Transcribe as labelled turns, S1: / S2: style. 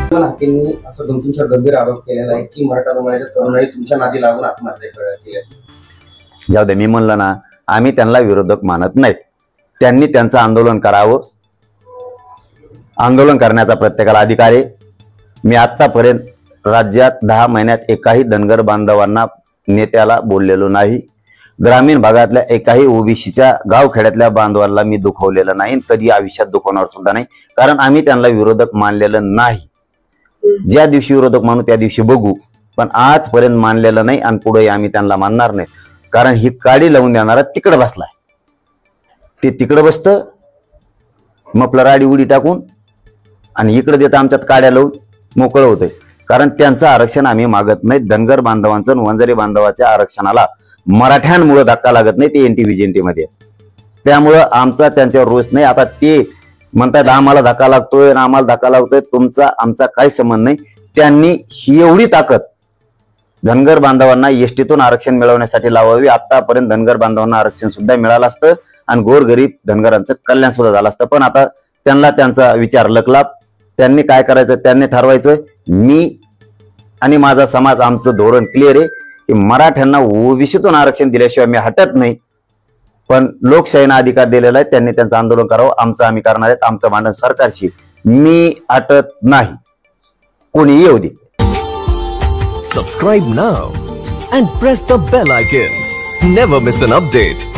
S1: हाकेंनी असं 2-3 गंभीर आरोप केलेला आहे की मराठा समाजाच्या तरुणांनी तुमच्या नादी लागून आत्महत्या केली.
S2: जाऊ दे, मी म्हणलं ना, आम्ही त्यांना विरोधक मानत नाहीत. त्यांनी त्यांचं आंदोलन करावं. आंदोलन करण्याचा प्रत्येकाला अधिकार आहे. मी आतापर्यंत राज्यात 10 महिन्यात एकाही धनगर बांधवांना नेत्याला बोललेलो नाही. ग्रामीण भागातल्या एकाही ओबीसीच्या गावखेड्यातल्या बांधवांना मी दुखवलेलं नाही, कधी आयुष्यात दुखवणार सुद्धा नाही. कारण आम्ही त्यांना विरोधक मानलेलं नाही. ज्या दिवशी विरोधक मानू त्या दिवशी बघू, पण आजपर्यंत मानलेलं नाही आणि पुढे आम्ही त्यांना मानणार नाही. कारण ही काडी लावून देणारा तिकडे बसलाय, ते तिकडे बसतं मपला राडी उडी टाकून आणि इकडे देतं आमच्यात काड्या लावून मोकळं होतंय. कारण त्यांचं आरक्षण आम्ही मागत नाही. धनगर बांधवांचं वंजारी बांधवाच्या आरक्षणाला मराठ्यांमुळे धक्का लागत नाही, ते NT-VJNT मध्ये. त्यामुळं आमचा त्यांच्यावर रोष नाही. आता ते म्हणतात आम्हाला धक्का लागतोय ना आम्हाला धक्का लागतोय, तुमचा आमचा काही संबंध नाही. त्यांनी ही एवढी ताकद धनगर बांधवांना एसटीतून आरक्षण मिळवण्यासाठी लावावी. आतापर्यंत धनगर बांधवांना आरक्षण सुद्धा मिळालं असतं आणि गोरगरीब धनगरांचं कल्याण सुद्धा झालं असतं. पण आता त्यांना त्यांचा विचार लकला. त्यांनी काय करायचं त्यांनी ठरवायचं. मी आणि माझा समाज आमचं धोरण क्लिअर आहे की मराठ्यांना ओबीसीतून आरक्षण दिल्याशिवाय मी हटत नाही. पण लोकशाहीनं अधिकार दिलेला आहे, त्यांनी त्यांचं आंदोलन करावं. आमचं आम्ही करणार आहेत. आमचं भांडण सरकारशी. मी हटत नाही, कोणी येऊ दे.
S3: Subscribe now and press the bell icon. Never miss an update.